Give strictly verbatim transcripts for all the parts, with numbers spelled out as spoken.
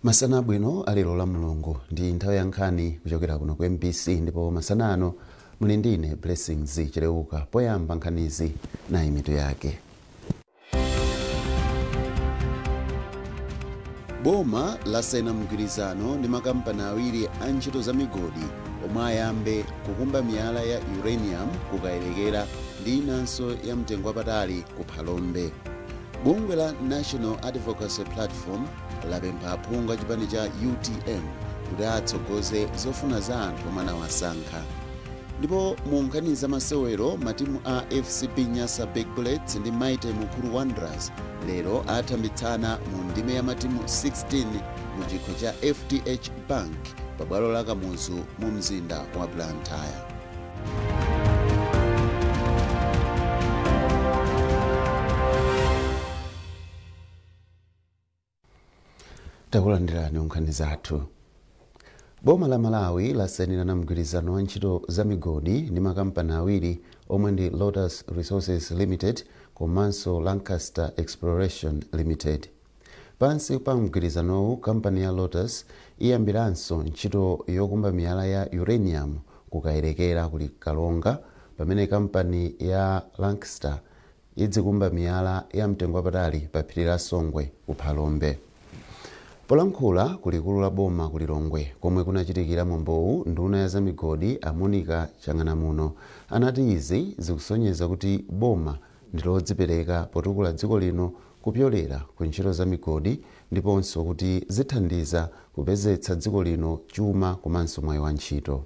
Masana bwino alero la Mulungu ndi nthawi ya nkhani kuchokera kuno ku M B C ndipo masana ano muli ndine Blessings Chileuka. Poyamba nkhanizi na imitu yake. Boma lasaina mgwirizano ndi makampani awiri a ntchito za migodi omwe ayambe kukumba miyala ya uranium kukayerekera ndi inanso ya mtengo wapatali ku Phalombe. Bungwe la National Advocacy Platform lapempha aphungu a chipani cha U T M kuti atsogoze zofuna za anthu omwe anawasankha. Ndipo mu nkhani za masewero matimu a F C B Nyasa Big Bullets ndi Maite Mukulu Wanderers lero athambitsana mu ndime ya matimu sixteen mu chikho cha F T H Bank pabwalo la Kamuzu mu mzinda wa Blantyre. Takulandirani nkhani zathu. Boma la Malawi lasainirana mgwirizano wa ntchito za migodi ndi makampani awiri omwe ndi Lotus Resources Limited komanso Lancaster Exploration Limited. Pansi pa mgwirizanowu kampani ya Lotus iyambiranso ntchito yokumba miyala ya uranium kukayerekera kuli Kalonga, pamene kampani ya Lancaster idzikumba miyala ya mtengo wapatali pa phiri la Songwe ku Phalombe. Polankhula kulikulu la boma ku Lilongwe komwe kunachitikira mwambowu, nduna ya za migodi a Monica Chang'anamuno anati izi zikusonyeza kuti boma ndilodzipereka potukula dziko lino kupyolera ku ntchito za migodi ndiponso kuti zithandiza kupezetsa dziko lino chuma komanso mwayi wa ntchito.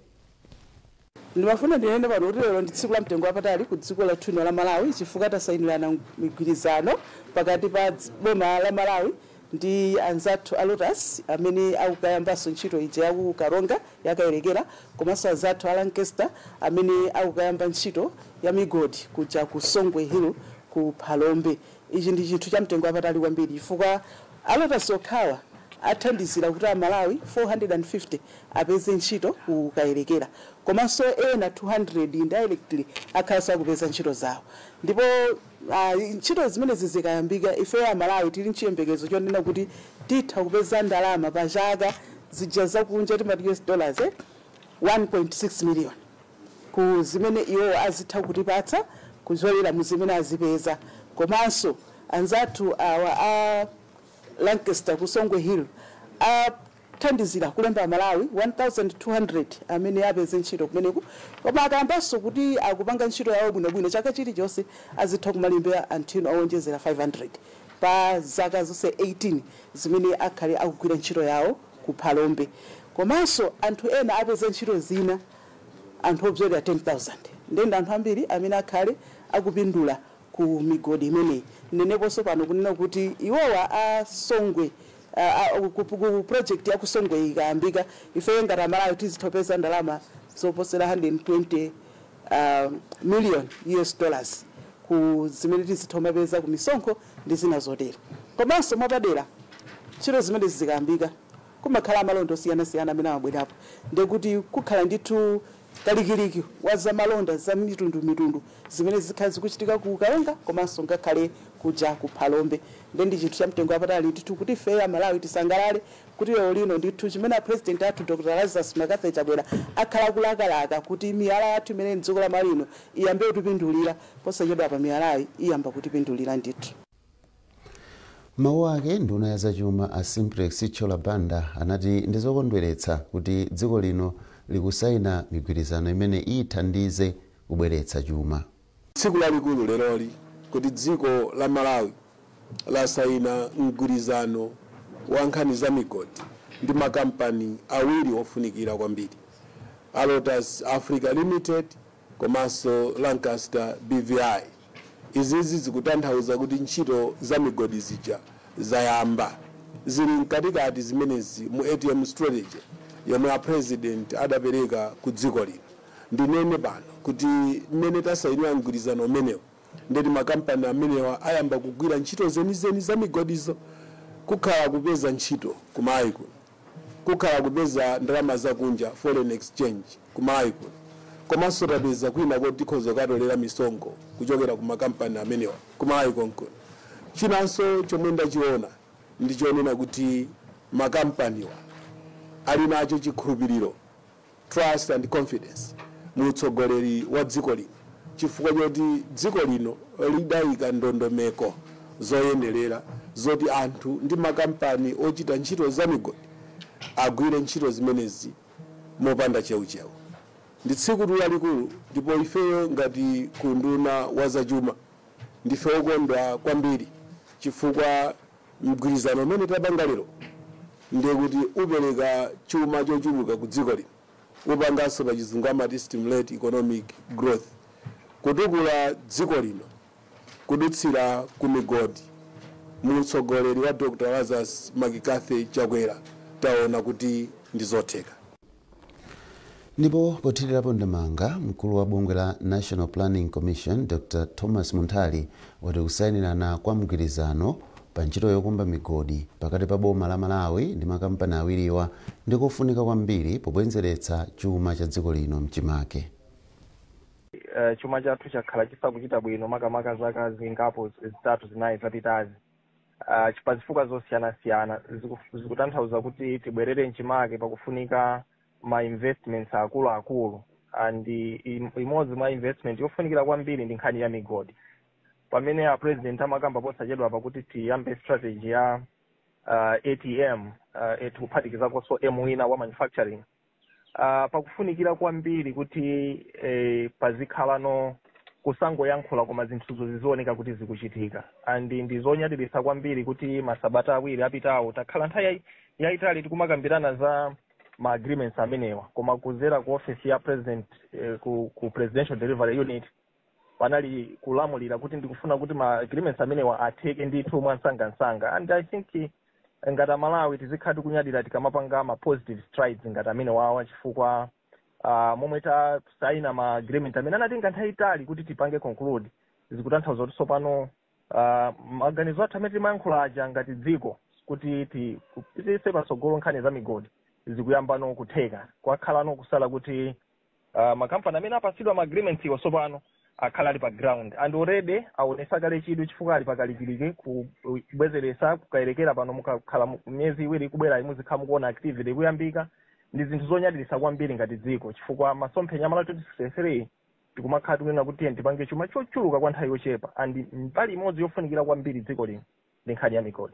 Ndimafuna ndinene pano kuti lero ndi tsiku la mtengo wapatali ku dziko lathu la Malawi chifukwa tasainirana migwirizano pakati pa boma la Malawi ndi anzathu a Lotus amene akukayambanso ntchito ija ya ku Kalonga yakayerekera komanso anzathu a Lancaster amene akukayamba ntchito ya migodi kuja ku Songwe Hill ku Phalombe. Ichi ndi chinthu cha mtengo wapatali kwambiri chifukwa a Lotus okhawa athandizira kuti a Malawi four hundred fifty apeze ntchito kukayerekera komanso ena two hundred indirectly akhalanso akupeza ntchito zawo. Ndipo uh, ntchito zimene zizikayambika ife a Malawi tili nchiyembekezo chonena kuti titha kupeza ndalama pa chaka zija zakunja timati U S dollars eh? one point six million ku zimene iwo azitha kutipatsa kuzolera mu zimene azipeza. Komanso anzathu awa a Lancaster ku Songwe Hill athandizira kulemba Malawi one thousand two hundred amene apeze ntchito kumeneku, koma akayambanso kuti akupanga ntchito yawo bwinobwino chaka chilichonse azitha kumalembera anthu owonjezera five hundred pa zaka zonse eighteen zimene akhale akugwira ntchito yawo ku Phalombe. Komanso anthu ena apeze ntchito zina anthu obzera ten thousand ndende anthu ambiri amene akhale akupindula ku migodi imeneyi. Neneponso pano kunena kuti iwowa a Songwe ku project ya ku Songwe ikayambika ife ngati Malawi tizithopeza ndalama zoposera one hundred twenty uh, million U S dollars ku zimene tizithomapeza ku misonkho ndi zina zotero. Komanso mwapadera ntchito zimene zikayambika kumakhala amalonda osiyana-siyana amene amabwerapo ndekuti kukhala ndithu kalikiliki wa za malonda za mitundu mitundu zimene zikhala zikuchitika ku Kalonga komanso ngakhale kuja ku Phalombe. Ndi chinthu cha mtengo wapatali ndithu kuti ife a Malawi tisangalale kuti lero lino ndithu chimene president athu Doctor Lazarus Makafe Chakwera akhala kulakalaka kuti miyala yathu imene mdziko la Malawi iyambe kutipindulira posachedwa pa miyalayi iyamba kutipindulira ndithu. Mawu ake nduna ya zachuma a Simplex Chola Banda anati ndizokondweretsa kuti dziko lino likusaina migwirizano imene ithandize kubweretsa chuma. Tsiku lalikulu leroli kuti dziko la Malawi lasaina mgwirizano wa nkhani za migodi ndi makampani awiri ofunikira kwambiri, a Lotus Africa Limited komanso Lancaster B V I. Izizi zikutanthauza kuti ntchito za migodi zija zayamba zili mkatikati zimenezi mu A T M strategy yomwe a president adapereka ku dziko lino. Ndinene pano kuti mmene tasainira mgwirizano umenewo ndeti makampani amenewa ayamba kugwira ntchito zenizeni za migodizo, kukhala kupeza ntchito kumayi kuno, kukhala kupeza ndalama zakunja foreign exchange kumayi kuno, komanso tapeza kwina kuti tikhoza katolera misonkho kuchokera ku makampani amenewa kumayi konkuno. Chinanso chomwe ndachiona ndichonena kuti makampaniwa ali nacho chikhulupiriro, trust and confidence mu utsogoleri wa dziko lino, chifukwa choti dziko lino lidayika ndondomeko zoyenderera zoti anthu ndi makampani ochita ntchito za migodi agwire ntchito zimenezi mopanda cheucheu. Ndi tsiku lalikulu, ndipo ifeyo ngati kunduna wa zachuma ndife okondwa kwambiri chifukwa mgwirizano umene tapanga lero ndiye kuti upereka chuma chochuluka ku dziko lino, upanganso pa chizungu amati stimulate economic growth, kutukula dziko lino kudutsira ku migodi. Mu utsogoleri wa Doctor Lazarus Makikathe Chakwera taona kuti ndizotheka. Ndipo pothirirapo ndemanga, mkulu wa bungwe la National Planning Commission Doctor Thomas Muntali wati kusayinirana kwa mgwirizano pa ntchito yokumba migodi pakati pa boma la Malawi ndi makampani awiriwa ndi kofunika kwambiri pobwezeretsa chuma cha dziko lino mchimake. Uh, chuma chathu chakhala chisakuchita bwino makamaka zaka zingapo zitatu zinayi zapitazi. Uh, chifukwa zosiyana-siyana zikutanthauza kuti tibwerere mchimake pakufunika ma investments akulu-akulu, and imodzi mwa investment yofunikira kwambiri ndi nkhani ya migodi. Pamene a president amakamba posachedwa pakuti tiyambe strategy ya uh, A T M uh, etikuphatikiza so M wina wa manufacturing. Uh, pakufunikira kwambiri kuti eh, pazikhalano kusangoyankhula koma zinthuzo zizioneka kuti zikuchitika, and ndizonyadilisa kwambiri kuti masabata awiri apitawo takhala nthawi yayitali tikumakambirana za ma agreements amenewa, koma kuzera ku office ya president eh, ku, ku presidential delivery unit panali kulamulira kuti ndikufuna kuti ma agreements amenewa atheke ndithu mwansangansanga, and I think ngati Malawi tizikhati kunyadira tikamapanga ma positive strides ngati amene wawa chifukwa uh, momwe ta saina ma agreement amene anatenga nthawi itali kuti tipange conclude zikutanthauza kuti sopano uh, maganizo athu amene timayankhula aja ngati dziko kuti tipitise patsogolo nkhani za migodi zikuyambano kutheka, kwakhalano kusala kuti uh, makampani amene apasidwa ma agreements iwo sopano akhala ali pa ground, and already aonesa kale chidwi chifukwa ali pakalikilike kubwezeresa kukayerekera pano mukakhala myezi iwiri kubwera imuzikhala mukuona activity kuyambika. Ndi zinthu zonyadilisa kwambiri ngati dziko chifukwa masomphenya amala twenty sixty-three tikumakhala tikunena kuti tipange chuma chochuluka kwa nthawi yochepa, and mbali imodzi yofunikira kwambiri dziko lino ndi nkhani ya migodi.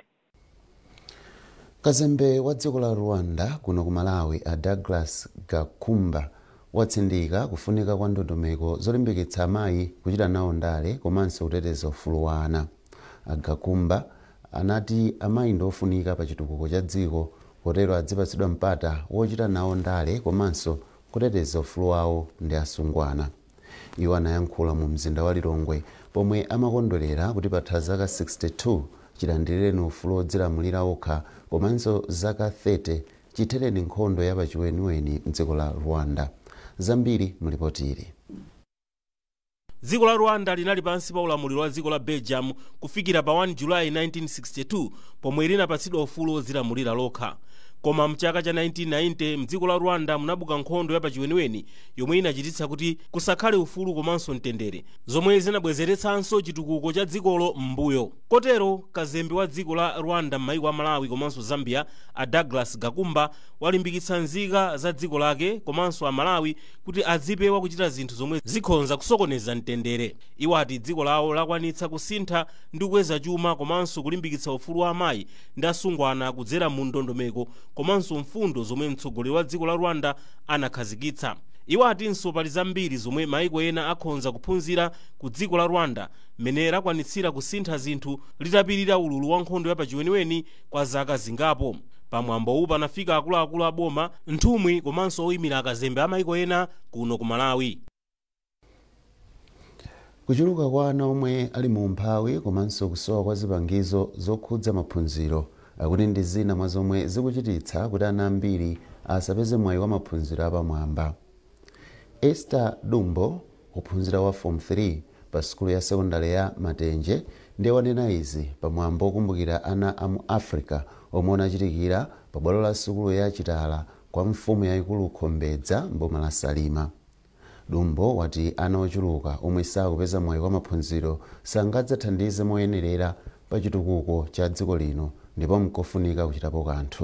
Kazembe wa dziko la Rwanda kuno ku Malawi a Douglas Gakumba watsindika kufunika kwa ndondomeko zolimbikitsa amayi kuchita nawo ndale komanso kuteteza ufulu wa ana. Gakumba anati amayi ndofunika pa chitukuko cha dziko, kotero adzipatsidwa mpata wochita nawo ndale komanso kuteteza ufulu wawo ndi asungwana. Iwo anayankhula mu mzinda wa Lilongwe pomwe amakondwerera kuti patha zaka sixty-two chilandirireni ufulu wodzilamulira okha komanso zaka thirty chithereni nkhondo ya pachiweniweni mdziko la Rwanda. Zambiri mulipotiri. Dziko la Rwanda linali pansi pa ulamuliro wa dziko la Belgium kufikira pa one July nineteen sixty-two pomwe linapatsidwa ufulu wodzilamulira lokha. Koma mchaka cha nineteen ninety mdziko la Rwanda munabuka nkhondo ya pachiweniweni yomwe inachititsa kuti kusakhale ufulu komanso mtendere, zomwe zinabwezeretsanso chitukuko cha dzikolo m'mbuyo. Kotero kazembe wa dziko la Rwanda m'mayiko a Malawi komanso Zambia a Douglas Gakumba walimbikitsa nzika za dziko lake komanso a Malawi kuti adzipewa kuchita zinthu zomwe zikhonza kusokoneza mtendere. Iwo ati dziko lawo lakwanitsa kusintha ndi kukweza chuma komanso kulimbikitsa ufulu wa amayi ndi asungwana kudzera mu ndondomeko komanso mfundo zomwe mtsogoleri wa dziko la Rwanda anakhazikitsa. Iwo atinso pali zambiri zomwe mayiko ena akhonza kuphunzira ku dziko la Rwanda mmene lakwanitsira kusintha zinthu litapirira ululu wa nkhondo ya pachiweniweni kwa zaka zingapo. Pamwambo uwu panafika akuluakulu a boma, nthumwi komanso oyimira akazembe a mayiko ena kuno ku Malawi. Kuchuluka kwa ana omwe ali mu umphawi komanso kusowa kwa zipangizo zokhudza maphunziro akuti ndi zina mwa zomwe zikuchititsa kuti ana ambiri asapeze mwayi wa maphunziro apamwamba. Esther Dumbo, ophunzira wa form three pa skulu ya sekondari ya Matenje, ndiye wanena izi pamwambo okumbukira ana a mu Africa omwe anachitikira pa bwalo la sukulu ya Chitala kwa mfumu yayikulu Khombedza mboma la Salima. Dumbo wati ana ochuluka omwe sakupeza mwayi wa maphunziro sangadzathandize moyenerera pa chitukuko cha dziko lino ndipo mkofunika kuchitapo kanthu.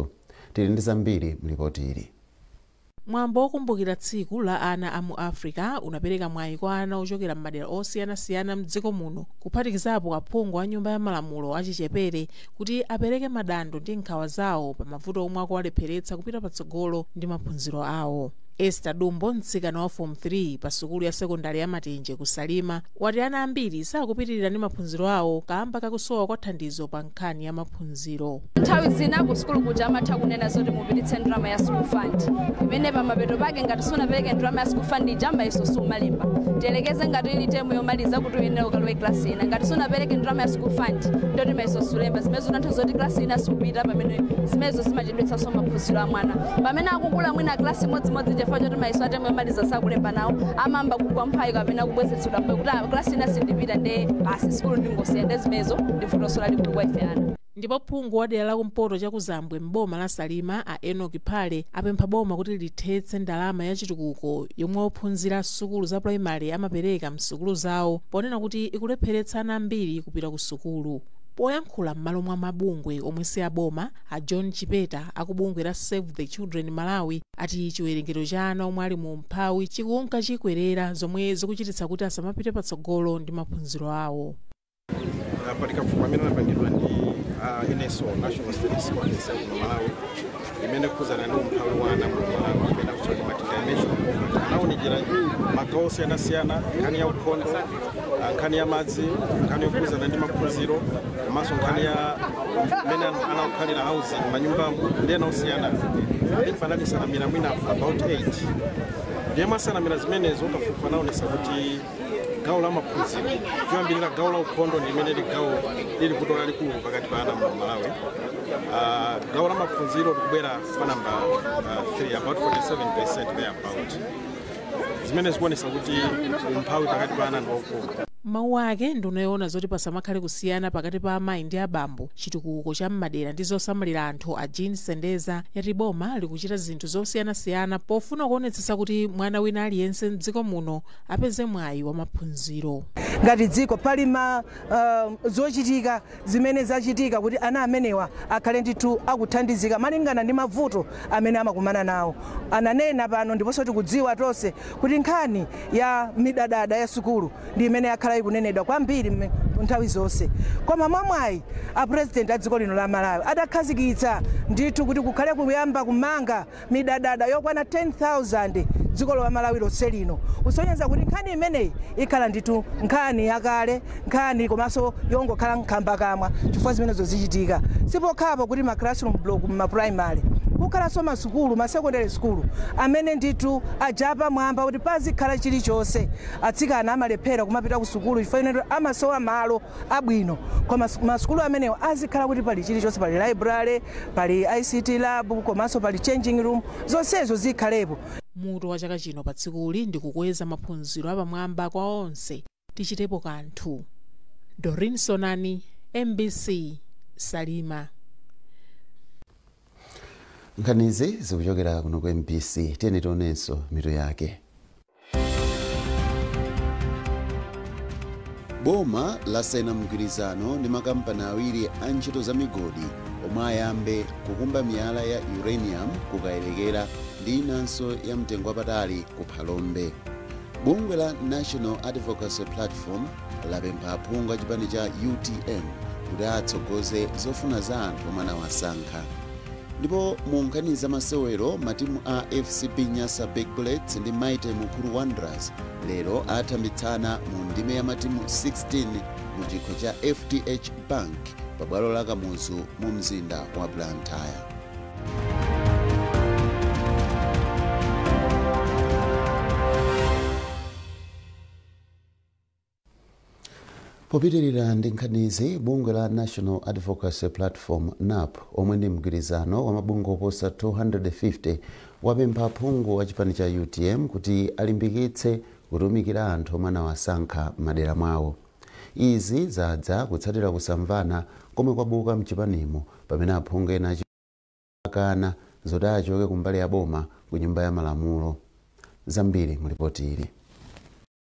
tili ndi zambiri mlipoti ili. Mwambo wokumbukira tsiku la ana a mu Africa unapereka mwayi kwa ana ochokera m'madera osiyanasiyana mdziko muno kuphatikizapo aphungu a nyumba ya malamulo achichepere kuti apereke madandaulo ndi nkhawa zawo pa mavuto omwe akuwalepheretsa kupita patsogolo ndi maphunziro awo. Esther Dumbo, mtsikana wa form three pa sukulu ya sekondari ya Matenje ku Salima, wati ana ambiri sakupitirira ndi maphunziro awo kamba kakusowa kwa thandizo pa nkhani ya maphunziro. Nthawi zina ku sukulu kuja amatha kunena zoti mupititse ndrama ya school fund imene pa mapeto pake ngati sunapereke ndrama ya school fund ijamba iso sumalimba tielekeze ngati ili temu yomaliza kuti uyenera ukalowe klasi ina ngati sunapereke ndrama ya school fund ndoti maiso sulemba zimene zinatha zoti klasi ina supita pamene zimenezo zimachedwetsanso maphunziro a mwana pamene akukula mwina klasi imodzimodzi chifukwa choti maiso atemu yomaliza sakulemba nawo amamba kugwa mphayi kapena kubwezetsedwa mbe kuti klasi ina sindipita nde basi sukulu ndingosiya nde zimenezo ndifutosola likulu kwa ife ana. Ndipo phungu wa dera la kumpoto cha Kuzambwe m'boma la Salima a Enoch Phale apempha boma kuti lithetse ndalama ya chitukuko yomwe ophunzira sukulu za primary amapereka msukulu zawo ponena kuti ikulepheretsa ana ambiri kupita ku sukulu. Poyankhula m'malo mwa mabungwe omwe si aboma, a John Chipeta akubungwe la Save the Children Malawi ati chiwerengero cha ana omwe ali mu mphawi chikunka chikwerera zomwe zikuchititsa kuti asamapite patsogolo ndi maphunziro awo. Patika mfumo amene anapangidwa ndi N S O National Statistics Office mu Malawi imene kuzana ndi umphawi wa ana mu Malawi imene akuchokera multi-dimensional poverty anaonekera magawo osiyanasiyana, nkhani ya ukhondo, nkhani ya madzi, nkhani yokuzana ndi maphunziro komanso nkhani ya imene anakhalira housing manyumba ndi ena osiyana ndi panalisanamira mwina about eight ndiye masanamira zimenezo kafukufuku anaonesa kuti gawo la maphunziro kuyambirira gawo la ukhondo limene li gawo lili vuto lalikulu pakati pa ana mu Malawi. Uh, gawo la maphunziro likubwera pa namba uh, three, about forty-seven percent thereabout. Zimene zikuonesa kuti umphawi pakati pa ana ndi waukulu. Mawu ake ndikuona zoti pasamakhale kusiyana pakati pa amayi ndi abambo chitukuko cha m'madera ndi zosamalira anthu a Jean Sendeza yati boma likuchita zinthu zosiyanasiyana pofuna kuonetsetsa kuti mwana wina aliyense m'dziko muno apeze mwayi wa maphunziro. Ngati dziko pali ma uh, zochitika zimene zachitika kuti ana amenewa akhale ndithu akuthandizika malingana ndi mavuto amene amakumana nawo. Ananena pano ndiponso tikudziwa tonse kuti nkhani ya midadada ya sukulu ndi imene yakhala ikunenedwa kwambiri nthawi zonse. Koma mwamwayi a president a dziko lino la Malawi adakhazikitsa ndithu kuti kukhale kuyamba kumanga midadada yokwana ten thousand dziko la Malawi lonse lino. Usonyeza kuti nkhani imeneyi ikhala ndithu nkhani yakale, nkhani komanso yongokhala nkhamba kamwa chifukwa zimenezo zichitika. Sipokhapo kuti ma classroom block ma primary kukhala so masukulu ma secondary school amene ndithu ajapa mwamba kuti pazikhala chilichonse atsikana amalephera kumapita ku sukulu chifukwa amasowa malo abwino koma masukulu amenewo azikhala kuti pali chilichonse, pali library, pali I C T lab komanso pali changing room, zonsezo zikhalepo. Muto wa chaka chino pa tsikuli ndi kukweza maphunziro apamwamba kwa onse. Tichitepo kanthu. Doreen Sonani, M B C, Salima. Nkhanizi zikuchokera kuno ku M B C, tiyeni tionenso mitu yake. Boma lasayina mgwirizano ndi makampani awiri a ntchito za migodi omwe ayambe kukumba miyala ya uranium kukayelekera ndi inanso ya mtengo wapatali ku Phalombe. Bungwe la National Advocacy Platform lapempha aphungu a chipani cha U T M kuti atsogoze zofuna za anthu omwe anawasankha. Ndipo mu nkhani za masewero matimu a F C B Nyasa Big Bullets ndi Mighty Mukulu Wanderers lero atambitsana mu ndime ya matimu sixteen mu chikho cha F T H Bank pa bwalo la Kamuzu mu mzinda wa Blantyre. Popitirira ndi nkhanizi, bungwe la National Advocacy Platform N A P omwe ndi mgwirizano wa mabungwe oposa two hundred fifty wapempha aphungu a chipani cha U T M kuti alimbikitse kutumikira anthu omwe anawasankha madera mwawo. Izi zadza kutsatira kusamvana komwe kwabuka mchipanimo pamene aphungu ena akana zoti achoke kumbali ya boma ku nyumba ya malamulo. Zambiri mu ripoti ili.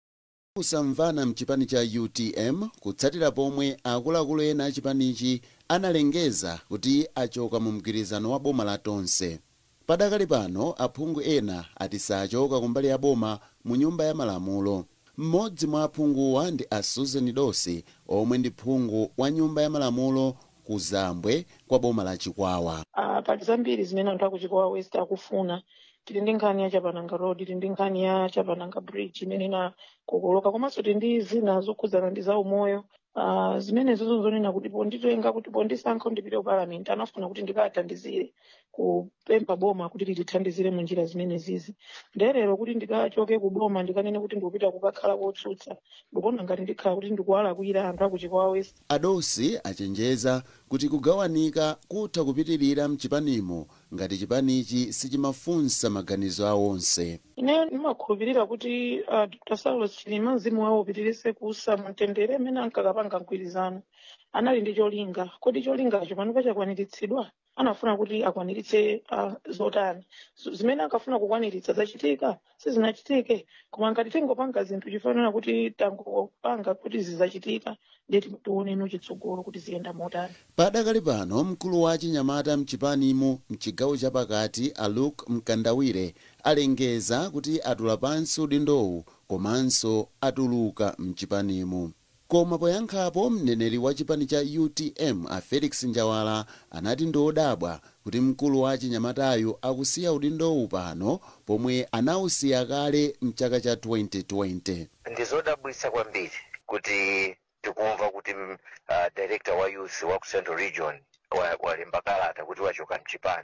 kusamvana mchipani cha U T M kutsatira pomwe akuluakulu ena achipanichi analengeza kuti achoka mu mgwirizano wa boma la tonse. Padakali pano aphungu ena ati sachoka kumbali ya boma mu nyumba ya malamulo. Mmodzi mwa aphunguwa ndi a Susan Dosi omwe ndi phungu wa nyumba ya malamulo ku Zambwe kwa boma la Chikwawa. Uh, pali zambiri zimene anthu aku Chikwawa West akufuna. Tili ndi nkhani ya Chapananga Road, tili ndi nkhani ya Chapananga Bridge imene ina kukoloka, komanso tili ndi zina zokhudzana ndi za umoyo. Uh, zimene zozo zonena kuti ponditenga kuti pondisankha ndipite ku parliament anafuna kuti ndikathandizire kupempha boma kuti litithandizire mu njira zimene zizi. Nderero kuti ndikachoke ku boma ndikanene kuti ndikupita kukakhala kotsutsa ndikuona ngati ndikhala kuti ndikuwalakwira anthu aku Chikwawa West. Adosi achenjeza kuti kugawanika kutha kupitirira mchipanimo ngati chipanichi sichimafunsa maganizo awo onse. Ine ndimakhulupirira kuti uh, Doctor Saulos Chilima mzimu wawo upitirise kusa mtendere amene ankakapanga mgwirizano anali ndi cholinga. Kodi cholingacho pano pachakwaniritsidwa? Anafuna kuti akwaniritse uh, zotani zimene ankafuna kukwaniritsa zachitika sizinachitike, koma ngati tingopanga zinthu chifanana kuti tangopanga kuti zizachitika ndeti tione ino chitsogolo kuti ziyenda motani. Padakali pano mkulu wa chinyamata mchipanimo mchigawo chapakati a Luke Mkandawire alengeza kuti atula pansi udindowu komanso atuluka mchipanimo. Koma poyankhapo mneneri wa chipani cha U T M a Felix Njawala anati ndodabwa kuti mkulu wa chinyamatayo akusiya udindowu pano pomwe anawusiya kale mchaka cha twenty twenty. Ndizodabwitsa kwambiri kuti tikumva kuti uh, director wa youth wa ku Central Region walemba kalata kuti wachoka mchipani.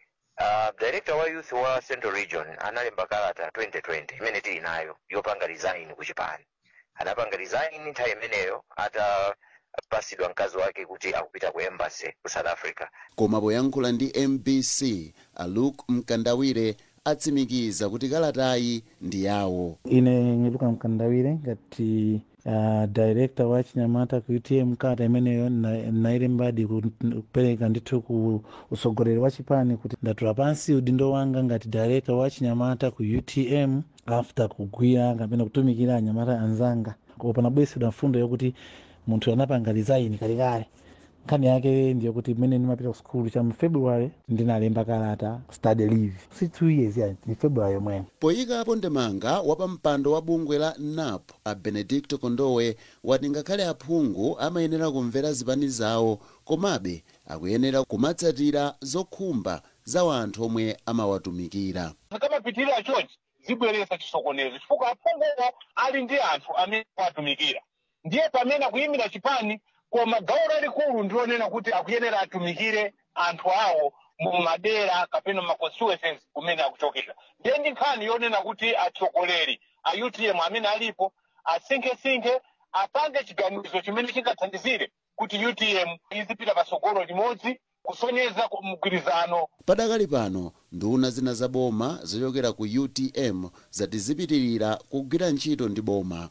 Uh, director wa youth wa Central Region analemba kalata twenty twenty imene tili nayo yopanga resign ku chipani. Anapanga resign nthawi imeneyo atapasidwa mkazi wake kuti akupita ku embassy ku South Africa. Koma poyankhula ndi M B C a Luke Mkandawire atsimikiza kuti kalatayi ndi yawo. Ine Luke Mkandawire ngati uh, director wa chinyamata ku U T M kalata imeneyo nailembadi kupereka ndithu ku usogoleri wa chipani kuti ndatula pansi udindo wanga ngati director wa chinyamata ku U T M after kugwira kapena kutumikira anyamata anzanga. Kwa panabwesedwa mfundo yokuti munthu anapanga resign kalekale. Nkhani yake ndiyo kuti mmene ndimapita ku school cha February ndinalemba kalata study leave. Si two years ya ni February yomwe. Poyikapo ndemanga wapampando wa bungwe la N A P a Benedicto Kondowe wati ngakhale aphungu amayenera kumvera zipani zawo komabe akuyenera kumatsatira zokhumba za wanthu omwe amawatumikira. Akamapitirira chonchi zibweresa chisokonezo chifukwa aphungu ali ndi anthu amene atumikira. Ndiye pamene akuyimira chipani koma gawo lalikulu ndionena kuti akuyenera atumikire anthu awo mu madera kapena ma constituencies kumene akuchokera. Ndiye ndi nkhani yonena kuti atsogoleri a U T M amene alipo asinkhesinkhe apange chiganizo chimene chingathandizire kuti U T M izipita patsogolo limodzi kusonyeza mgwirizano. Padakali pano nduna zina za boma zochokera ku U T M zati zipitirira kugwira ntchito ndi boma.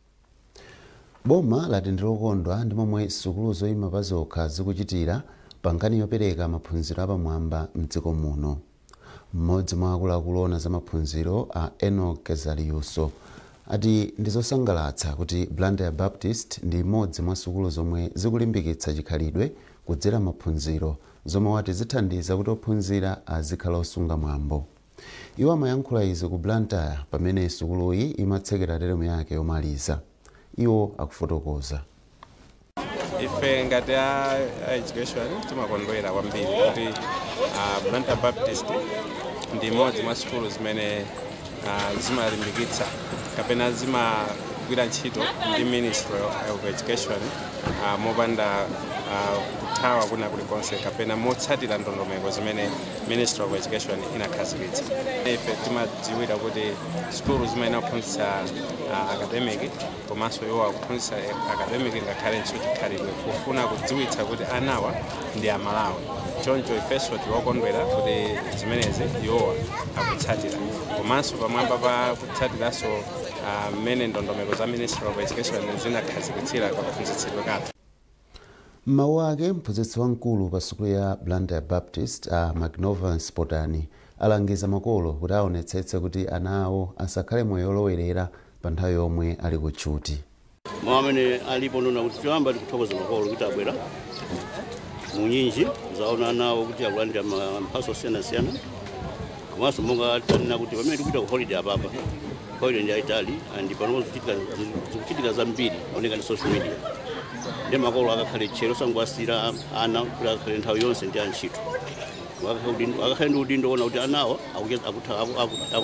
Boma lati ndilokondwa ndi momwe sukulu zoyima pa zokha zikuchitira pa nkhani yopereka maphunziro apamwamba mdziko muno. Mmodzi mwa akuluakulu ona za maphunziro a Enoch Zaliuso ati ndizosangalatsa kuti Blantyre Baptist ndi imodzi mwa sukulu zomwe zikulimbikitsa chikhalidwe kudzera maphunziro zomwe wati zithandiza kuti ophunzira azikhala osunga mwambo. Iwo amayankhula izi ku Blantyre pamene sukuluyi imatsekera teremu yake yomaliza. Iwo akufotokoza. Ife ngati ya education timakondwera kwambiri kuti uh, Blantyre Baptist ndi imodzi mwa sukulu zimene uh, zimalimbikitsa kapena zimagwira ntchito ndi Ministry of Education uh, mopanda uh, kuthawa kuna kulikonse kapena motsatira ndondomeko zimene Ministry of Education inakhazikitsa. Ife timadziwira kuti sukulu zimene aphunzitsa uh, academic komanso iwo akuphunzitsa academic ngakhale chikhalidwe kufuna kudziwitsa kuti anawa ndi Amalawi. Choncho ifeso tiwakondwera kuti zimenezi iwowa akutsatira komanso pamwamba pa kutsatiranso mmene ndondomeko za Ministry of Education zinakhazikitsira kaphunzitsidwe kathu. Mawu ake mphunzitsi wamkulu pa sukulu ya Blantyre Baptist a McNovan Spotani alangiza makolo kuti aonetsetse kuti ana awo asakhale moyo olowerera pa nthawi yomwe ali kutchuti. Mwamene alipo ndona kuti choyamba tikuthokoza makolo kuti abwera munyinji zaona nawo kuti akulandira mphaso osiyanasiyana komanso monga tanena kuti pamene tikuita ku holiday apapa holiday ndi yaitali and pano zikuchitika zambiri oneka ndi social media ndi makolo akakhale tchero sangwasira ana kuti akakhale nthawi yonse ndi antchito akakhale ndi udindo ona kuti anawa akutha.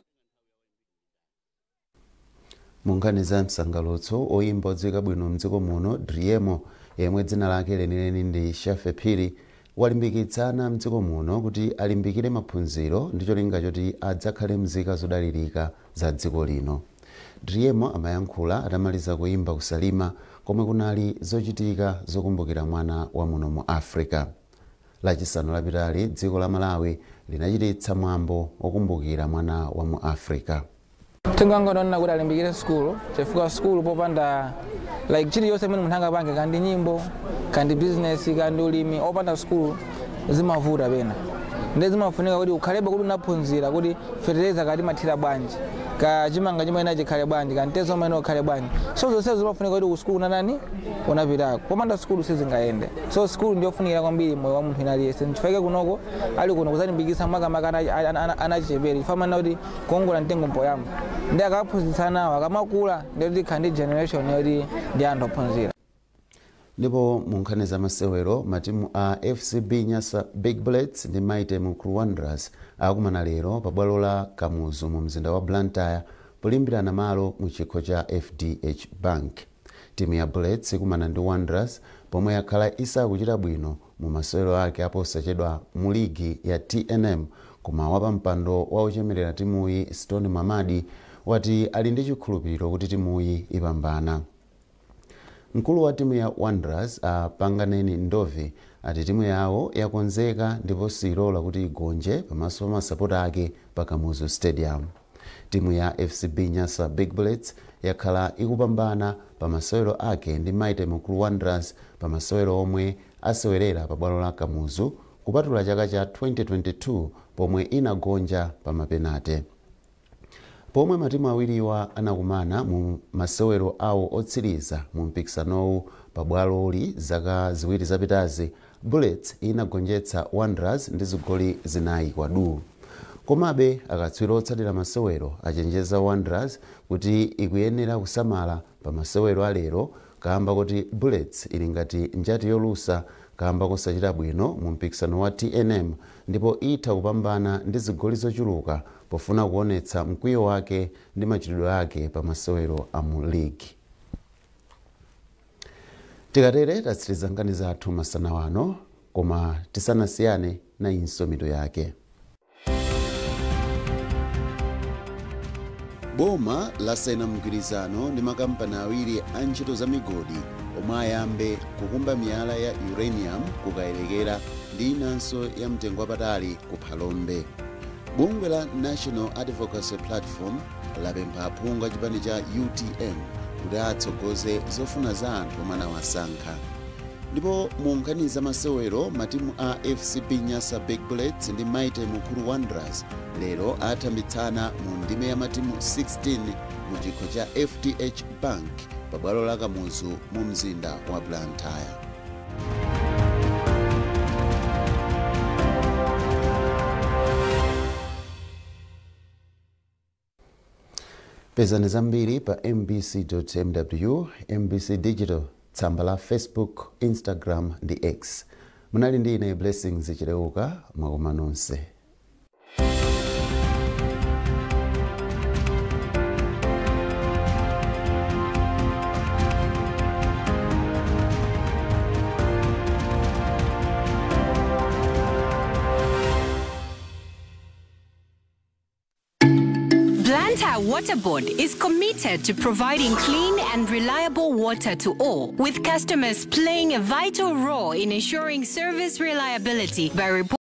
Munkhani za msangalutso oyimba odziwika bwino mdziko muno Driemo yemwe dzina lake lenileni ndi Shafe Phiri walimbikitsana mdziko muno kuti alimbikire maphunziro ndi cholinga choti adzakhale mzika zodalirika za dziko lino. Driemo amayankhula atamaliza kuyimba kusalima komwe kunali zochitika zokumbukira mwana wa muno mu Africa. Lachisanu lapitali dziko la Malawi linachititsa mwambo okumbukira mwana wa mu Africa. Tenganga nona kuti alimbikire school chifukwa school popanda like chili yose mene munthu angapange kandi nyimbo kandi business kandi ulimi opanda school zimavuta pena ndi zimafunika kuti ukhalebe kuti unaphunzira kuti fertilizer kati mathira bwanji ka chimanga chimene nachikhale bwanji kandi tezo mene ukhale bwanji so zonse zimafunika kuti ku school unanani unapitako popanda school sizingayende so school ndiyo funikira kwambiri moyo wa munthu inaliyense nchifukwa kunoko ali kuno kuzalimbikitsa makamaka anachepere chifamana kuti kuongola mtengo mpoyamba ndi akaphunzitsanawo akamakula ndi khandi generation yoti ndi anthu ophunzira. Ndipo munkhani za masewero matimu a F C B Nyasa Big Bullets ndi Mighty Mukulu Wanderers akumana lero pa bwalo la Kamuzu mu mzinda wa Blantyre polimbirana malo mu chikho cha F D H Bank. Timu ya Bullets ikumana ndi Wanderers pomwe yakhala isakuchita bwino mu masewero ake aposachedwa mu ligi ya T N M koma wapa mpando wa ochemerera timuyi Stone Mamadi wati ali ndi chikhulupiriro kuti timuyi ipambana. Mkulu wa timu ya Wanderers apanganeni Ndovi ati timu yawo yakonzeka ndipo silola kuti igonje pamaso pa masapota ake pa Kamuzu Stadium. Timu ya F C B Nyasa Big Bullets yakhala ikupambana pa masewero ake ndi Mighty Mukulu Wanderers pa masewero omwe asewerera pa bwalo la Kamuzu kupatula chaka cha twenty twenty-two pomwe inagonja pa mapenate. Pomwe matimu awiriwa anakumana mu masewero awo otsiriza mu mpikisanowu pa bwaloli zaka ziwiri zapitazi, Bullets inagonjetsa Wanderers ndi zigoli zinayi kwa du. Komabe akatswiri otsatira masewero achenjeza Wanderers kuti ikuyenera kusamala pa masewero alero kamba kuti Bullets ili ngati njati yolusa kamba kusachita bwino mu mpikisano wa T N M ndipo itha kupambana ndi zigoli zochuluka pofuna kuonetsa mkwiyo wake ndi machitidwe ake pa masewero a mu league. Tikatere tatsiriza nkhani zathu masana wano koma tisanasiyane na inso mitu yake. Boma lasayina mgwirizano ndi makampani awiri a ntchito za migodi omwe ayambe kukumba miyala ya uranium kukayerekera ndi inanso ya mtengo wapatali ku Phalombe. Bungwe la National Advocacy Platform lapempha aphungu a chipani cha U T M kuti atsogoze zofuna za anthu omwe anawasankha. Ndipo mu nkhani za masewero matimu a F C B Nyasa Big Bullets ndi Mighty Mukulu Wanderers lero atambitsana mu ndime ya matimu sixteen mu chikho cha F D H Bank pa bwalo la Kamuzu mu mzinda wa Blantyre. Pezani zambiri pa m b c dot m w, M B C Digital, tsamba la Facebook, Instagram ndi X. Munali ndi ine Blessings Chileuka, mwakoma nonse. Blantyre Water Board is committed to providing clean and reliable water to all, with customers playing a vital role in ensuring service reliability by reporting